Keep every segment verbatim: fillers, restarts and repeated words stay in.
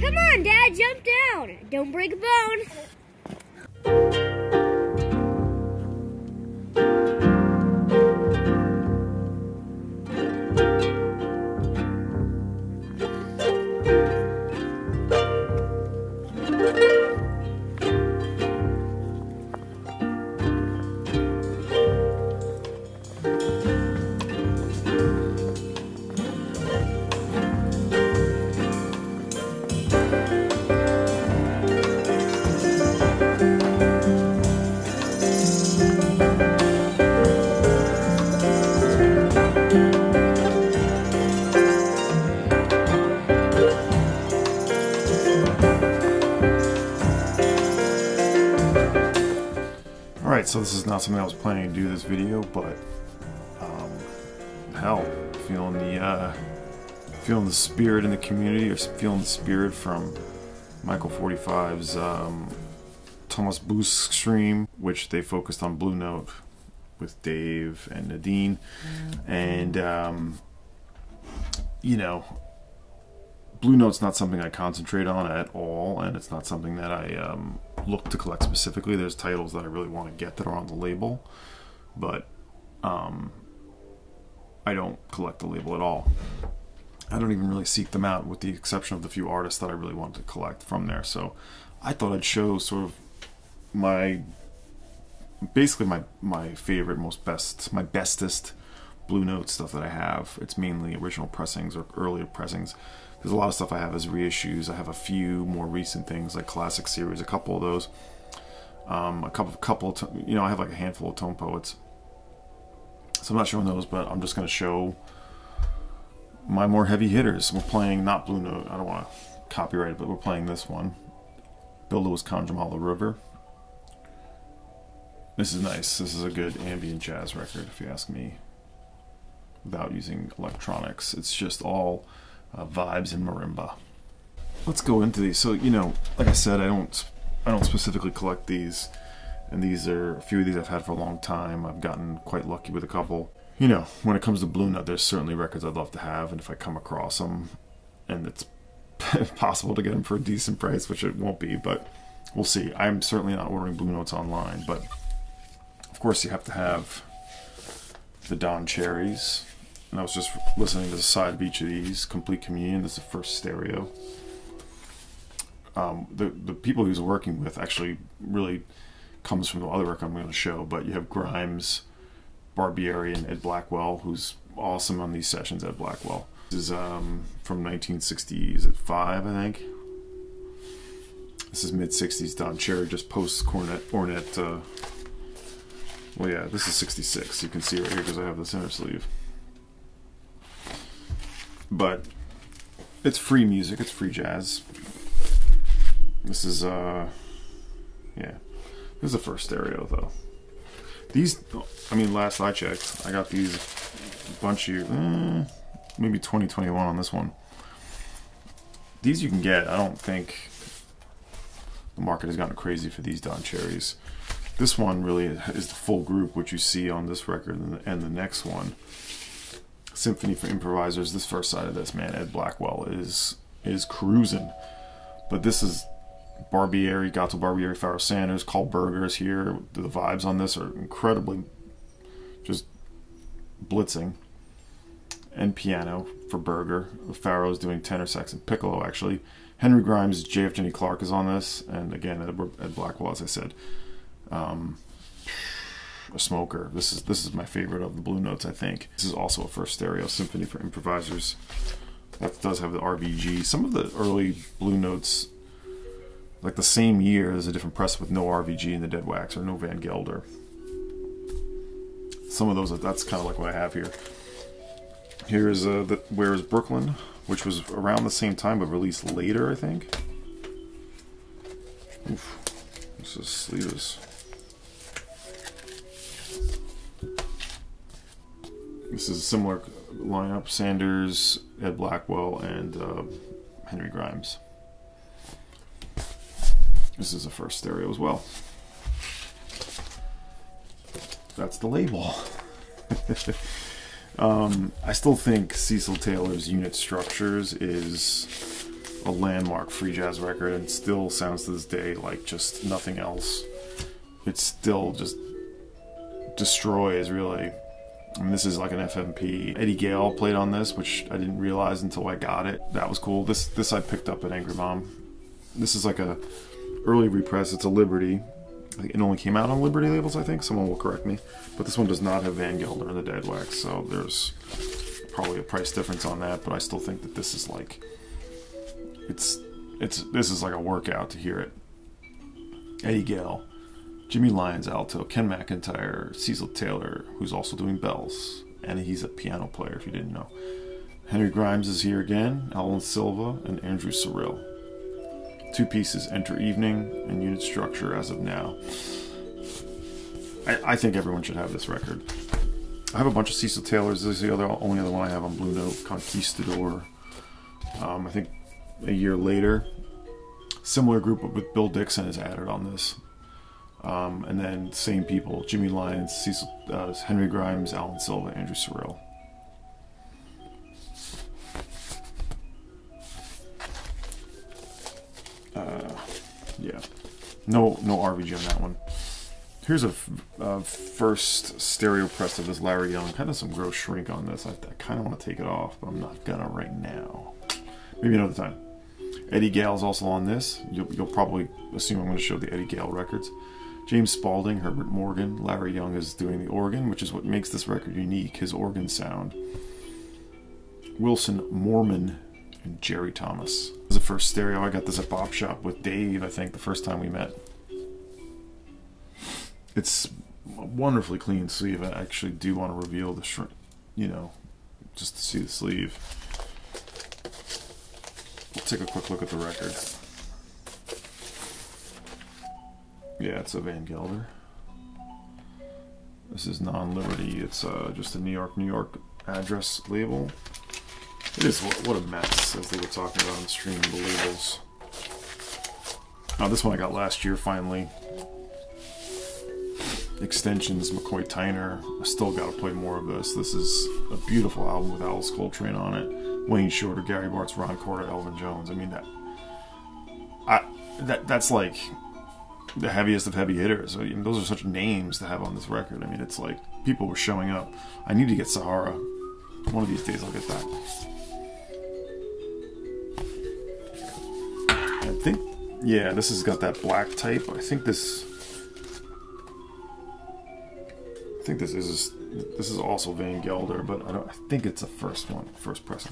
Come on, Dad, jump down. Don't break a bone. Alright, so this is not something I was planning to do this video, but um, hell, feeling the uh, feeling the spirit in the community, or feeling the spirit from Michael forty-five's um, Thomas Busk stream, which they focused on Blue Note with Dave and Nadine, and um, you know, Blue Note's not something I concentrate on at all, and it's not something that I um, look to collect specifically. There's titles that I really want to get that are on the label, but um, I don't collect the label at all. I don't even really seek them out, with the exception of the few artists that I really want to collect from there. So I thought I'd show sort of my, basically my, my favorite, most best, my bestest Blue Note stuff that I have. It's mainly original pressings or earlier pressings. There's a lot of stuff I have as reissues. I have a few more recent things like classic series, a couple of those. Um, a couple, couple, you know, I have like a handful of Tone Poets. So I'm not showing those, but I'm just going to show my more heavy hitters. We're playing not Blue Note. I don't want to copyright it, but we're playing this one. Bill Lewis Conjamala River. This is nice. This is a good ambient jazz record, if you ask me. Without using electronics, it's just all Uh, vibes and marimba. Let's go into these. So, you know, like I said, I don't I don't specifically collect these, and these are a few of these I've had for a long time. I've gotten quite lucky with a couple. You know, when it comes to Blue Note, there's certainly records I'd love to have, and if I come across them and it's possible to get them for a decent price, which it won't be, but we'll see. I'm certainly not ordering Blue Notes online, but of course you have to have the Don Cherries. And I was just listening to the side of each of these. Complete Communion, this is the first stereo. Um, the, the people he was working with actually really comes from the other record I'm going to show, but you have Grimes, Barbieri, and Ed Blackwell, who's awesome on these sessions, Ed Blackwell. This is um, from nineteen sixty-five, I think. This is mid sixties Don Cherry, just post Cornet, Ornette. Uh, well, yeah, this is sixty-six. You can see right here because I have this inner sleeve. But it's free music, it's free jazz. This is, uh, yeah, this is the first stereo though. These, I mean, last I checked, I got these a bunch of, eh, maybe twenty twenty-one on this one. These you can get. I don't think the market has gotten crazy for these Don Cherries. This one really is the full group, which you see on this record, and the, and the next one. Symphony for Improvisers. This first side of this, man, Ed Blackwell is is cruising. But this is Barbieri, Gato Barbieri, Pharoah Sanders, Carl Berger is here. The vibes on this are incredibly just blitzing. And piano for Berger. Pharoah's doing tenor sax and piccolo, actually. Henry Grimes, J F Jenny Clark is on this, and again Ed, Ed Blackwell, as I said. Um, a smoker. This is this is my favorite of the Blue Notes, I think. This is also a first stereo, Symphony for Improvisers. That does have the R V G. Some of the early Blue Notes, like the same year, there's a different press with no R V G in the Dead Wax or no Van Gelder. Some of those, that's kind of like what I have here. Here's uh, the Where is Brooklyn, which was around the same time but released later, I think. Oof. This is sleeves. This is a similar lineup: Sanders, Ed Blackwell, and uh, Henry Grimes. This is a first stereo as well. That's the label. um, I still think Cecil Taylor's Unit Structures is a landmark free jazz record, and still sounds to this day like just nothing else. It still just destroys, really. I mean, this is like an F M P. Eddie Gale played on this, which I didn't realize until I got it. That was cool. This this I picked up at Angry Mom. This is like a early repress. It's a Liberty. It only came out on Liberty labels, I think. Someone will correct me. But this one does not have Van Gelder in the dead wax, so there's probably a price difference on that. But I still think that this is like it's it's this is like a workout to hear it. Eddie Gale, Jimmy Lyons alto, Ken McIntyre, Cecil Taylor, who's also doing bells, and he's a piano player if you didn't know. Henry Grimes is here again, Alan Silva, and Andrew Cyril. Two pieces, Enter Evening and Unit Structure as of now. I, I think everyone should have this record. I have a bunch of Cecil Taylors. This is the other, only other one I have on Blue Note, Conquistador. Um, I think a year later, similar group with Bill Dixon is added on this. Um, and then same people, Jimmy Lyons, Cecil, uh, Henry Grimes, Alan Silva, Andrew Cyril. Uh, yeah, no no R V G on that one. Here's a, a first stereo press of this Larry Young. Kind of some gross shrink on this. I, I kind of want to take it off, but I'm not gonna right now. Maybe another time. Eddie Gale's also on this. You'll, you'll probably assume I'm going to show the Eddie Gale records. James Spaulding, Herbert Morgan, Larry Young is doing the organ, which is what makes this record unique, his organ sound. Wilson Morman and Jerry Thomas. This is the first stereo. I got this at Bop Shop with Dave, I think, the first time we met. It's a wonderfully clean sleeve. I actually do want to reveal the shrink, you know, just to see the sleeve. We'll take a quick look at the record. Yeah, it's a Van Gelder. This is non-Liberty. It's uh, just a New York, New York address label. It is, what, what a mess, as they were talking about on the stream, the labels. Now, this one I got last year, finally. Extensions, McCoy Tyner. I still got to play more of this. This is a beautiful album with Alice Coltrane on it. Wayne Shorter, Gary Bartz, Ron Carter, Elvin Jones. I mean, that, I, that that's like the heaviest of heavy hitters. I mean, those are such names to have on this record. I mean, it's like people were showing up. I need to get Sahara. One of these days I'll get that. I think, yeah, this has got that black type. I think this, I think this is this is also Van Gelder, but I don't. I think it's the first one, first pressing.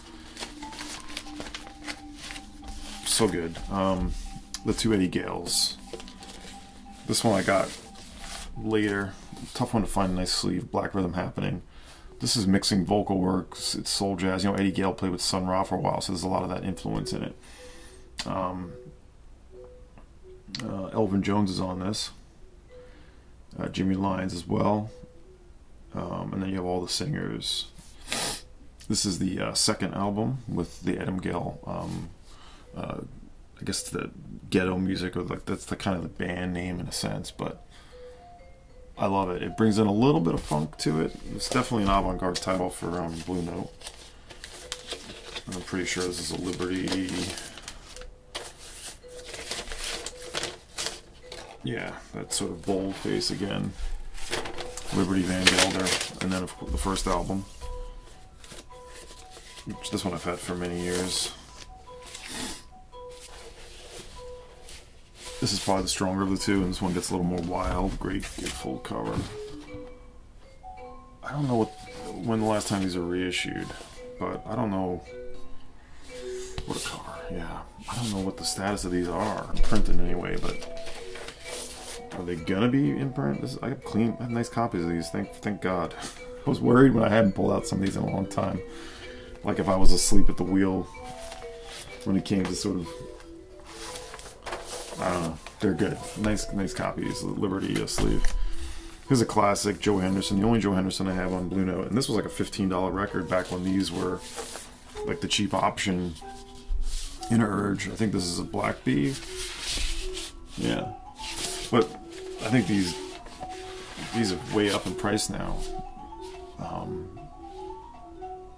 So good. Um, the two Eddie Gales. This one I got later. Tough one to find a nice sleeve. Black Rhythm Happening. This is mixing vocal works. It's soul jazz. You know, Eddie Gale played with Sun Ra for a while, so there's a lot of that influence in it. Um, uh, Elvin Jones is on this. Uh, Jimmy Lyons as well. Um, and then you have all the singers. This is the uh, second album with the Adam Gale. Um, uh, I guess the ghetto music, or like that's the kind of the band name in a sense, but I love it. It brings in a little bit of funk to it. It's definitely an avant-garde title for um, Blue Note. I'm pretty sure this is a Liberty. Yeah, that sort of bold face again. Liberty Van Gelder, and then of course the first album, which this one I've had for many years. This is probably the stronger of the two, and this one gets a little more wild. Great, good full cover. I don't know what when the last time these are reissued, but I don't know what a cover. Yeah, I don't know what the status of these are. Printed anyway, but are they gonna be in print? This is, I have clean, I have nice copies of these. Thank, thank God. I was worried when I hadn't pulled out some of these in a long time. Like if I was asleep at the wheel when it came to sort of. I don't know. They're good. Nice, nice copies. Liberty uh, sleeve. Here's a classic, Joe Henderson. The only Joe Henderson I have on Blue Note, and this was like a fifteen dollar record back when these were like the cheap option in Urge. I think this is a Black Bee. Yeah, but I think these these are way up in price now. Um,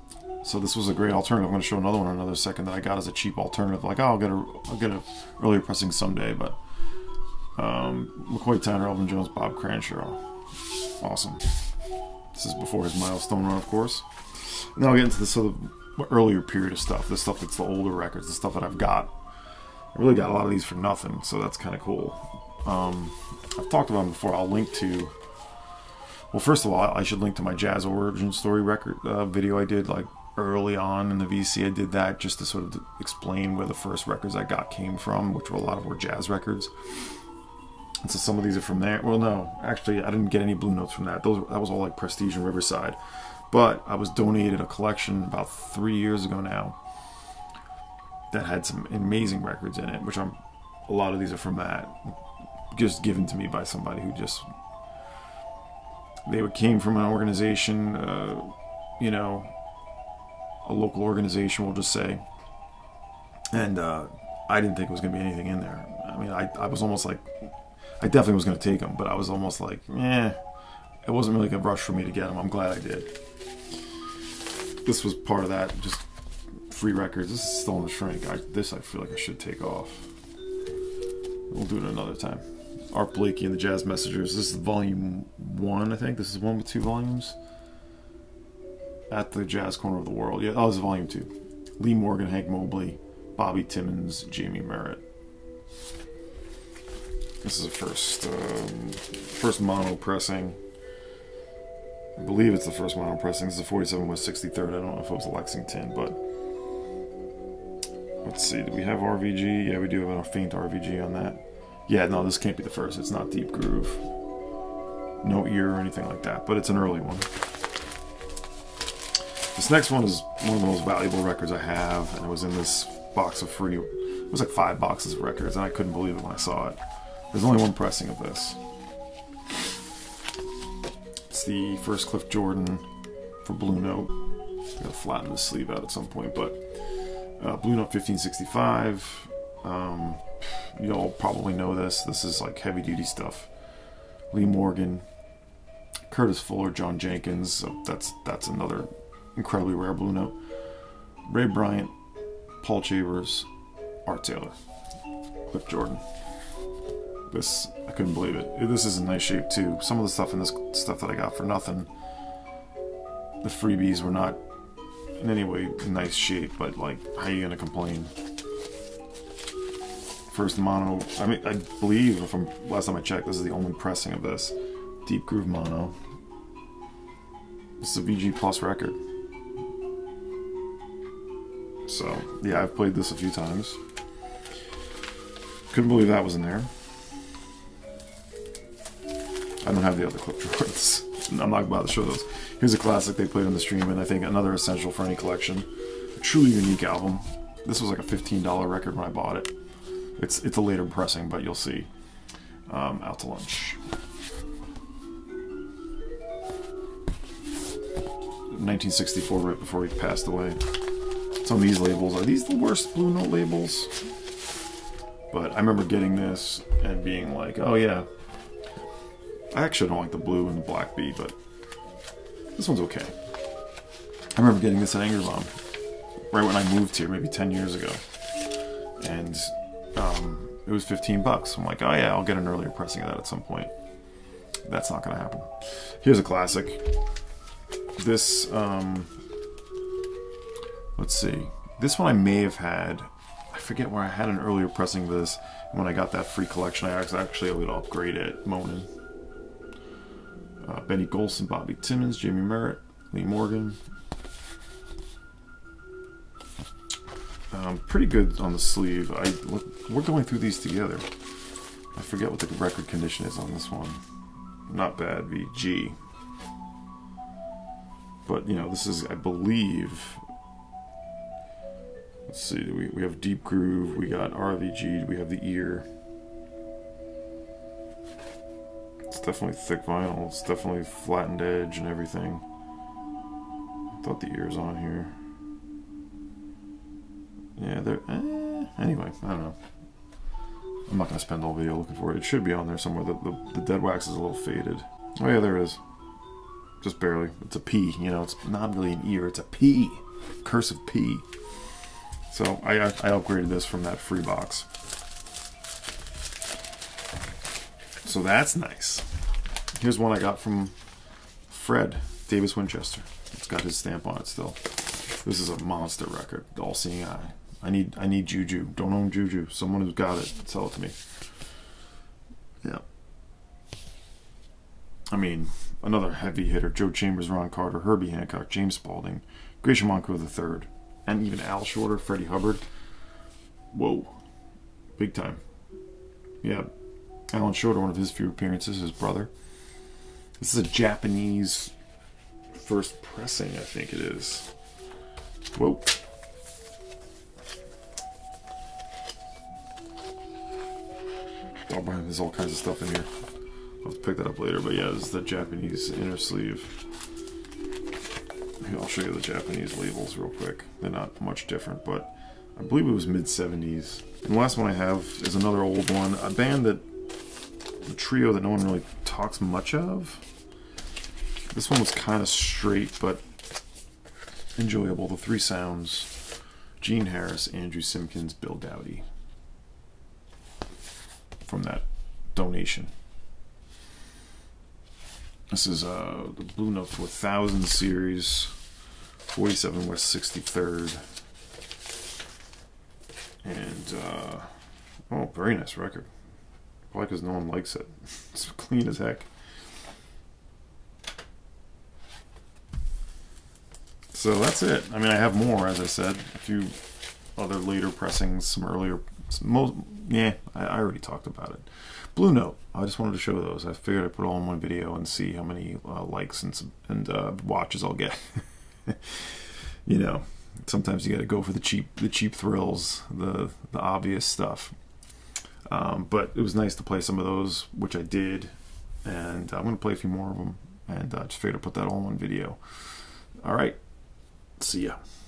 So this was a great alternative. I'm going to show another one in another second that I got as a cheap alternative. Like, oh, I'll get a, I'll get a earlier pressing someday. But um, McCoy Tyner, Elvin Jones, Bob Cranshaw, awesome. This is before his milestone run, of course. And then I'll get into the sort of earlier period of stuff. The stuff that's the older records, the stuff that I've got. I really got a lot of these for nothing, so that's kind of cool. Um, I've talked about them before. I'll link to. Well, first of all, I should link to my Jazz Origin Story record uh, video I did like early on in the V C. I did that just to sort of explain where the first records I got came from, which were a lot of were jazz records. And so some of these are from there. Well, no, actually, I didn't get any Blue Notes from that. Those that was all like Prestige and Riverside. But I was donated a collection about three years ago now that had some amazing records in it, which I'm. A lot of these are from that, just given to me by somebody who just. They came from an organization, uh, you know, a local organization, we'll just say. And uh, I didn't think it was going to be anything in there. I mean, I, I was almost like, I definitely was going to take them, but I was almost like, eh, it wasn't really a rush for me to get them. I'm glad I did. This was part of that, just free records. This is still in the shrink. I, this I feel like I should take off. We'll do it another time. Art Blakey and the Jazz Messengers. This is volume one, I think. This is one with two volumes. At the Jazz Corner of the World. Yeah, oh, this is volume two. Lee Morgan, Hank Mobley, Bobby Timmons, Jamie Merritt. This is the first, um, first mono pressing. I believe it's the first mono pressing. This is a forty-seven West sixty-third. I don't know if it was a Lexington, but let's see. Do we have R V G? Yeah, we do have a faint R V G on that. Yeah, no, this can't be the first. It's not Deep Groove. No ear or anything like that, but it's an early one. This next one is one of the most valuable records I have, and it was in this box of free. It was like five boxes of records, and I couldn't believe it when I saw it. There's only one pressing of this. It's the first Cliff Jordan for Blue Note. I'm gonna flatten the sleeve out at some point, but uh, Blue Note fifteen sixty-five. Um, you all probably know this. This is like heavy duty stuff. Lee Morgan, Curtis Fuller, John Jenkins. So that's that's another incredibly rare Blue Note. Ray Bryant, Paul Chambers, Art Taylor, Cliff Jordan. This I couldn't believe it. This is in nice shape too. Some of the stuff in this stuff that I got for nothing, the freebies were not in any way nice shape. But like, how are you gonna complain? First mono, I mean, I believe from last time I checked, this is the only pressing of this Deep Groove mono. This is a V G Plus record. So, yeah, I've played this a few times. Couldn't believe that was in there. I don't have the other clip charts. I'm not about to show those. Here's a classic they played on the stream, and I think another essential for any collection. A truly unique album. This was like a fifteen dollar record when I bought it. It's it's a later pressing, but you'll see. Um, Out to Lunch. nineteen sixty-four, right before he passed away. Some of these labels, are these the worst Blue Note labels? But I remember getting this and being like, oh yeah. I actually don't like the blue and the black B, but this one's okay. I remember getting this at Anger Bomb right when I moved here, maybe ten years ago. And um, it was fifteen bucks. I'm like, oh yeah, I'll get an earlier pressing of that at some point. That's not going to happen. Here's a classic. This, um, let's see. This one I may have had. I forget where I had an earlier pressing of this. And when I got that free collection, I actually able to upgrade it. Monin. Uh, Benny Golson, Bobby Timmons, Jamie Merritt, Lee Morgan. Um, pretty good on the sleeve. I look, we're going through these together. I forget what the record condition is on this one. Not bad, V G. But, you know, this is, I believe... Let's see, we, we have Deep Groove, we got R V G, we have the ear. It's definitely thick vinyl, it's definitely flattened edge and everything. I thought the ear's on here. Yeah, there. Eh, anyway, I don't know. I'm not going to spend the whole video looking for it. It should be on there somewhere. The, the, the dead wax is a little faded. Oh yeah, there it is. Just barely. It's a P, you know, it's not really an ear, it's a P. Curse of P. So I, I upgraded this from that free box. So that's nice. Here's one I got from Fred Davis Winchester. It's got his stamp on it still. This is a monster record. All Seeing Eye. I need I need Juju. Don't own Juju. Someone who's got it, sell it to me. Yeah. I mean, another heavy hitter. Joe Chambers, Ron Carter, Herbie Hancock, James Spaulding, Gracia Monco the third, and even Al Shorter, Freddie Hubbard. Whoa. Big time. Yeah. Alan Shorter, one of his few appearances, his brother. This is a Japanese first pressing, I think it is. Whoa. Oh, Brian, there's all kinds of stuff in here. I'll have to pick that up later, but yeah, this is the Japanese inner sleeve. Here, I'll show you the Japanese labels real quick. They're not much different, but I believe it was mid seventies. And the last one I have is another old one, a band that, a trio that no one really talks much of. This one was kind of straight, but enjoyable. The Three Sounds. Gene Harris, Andrew Simpkins, Bill Dowdy. From that donation. This is uh, the Blue Note four thousand series, forty-seven West sixty-third. And, uh, oh, very nice record. Probably because no one likes it. It's clean as heck. So that's it. I mean, I have more, as I said. A few other later pressings, some earlier... Some most, yeah, I, I already talked about it. Blue Note. I just wanted to show those. I figured I'd put it all in one video and see how many uh, likes and, some, and uh, watches I'll get. You know, sometimes you got to go for the cheap, the cheap thrills, the the obvious stuff. Um, but it was nice to play some of those, which I did, and I'm going to play a few more of them, and uh, just figured to put that all in one video. All right, see ya.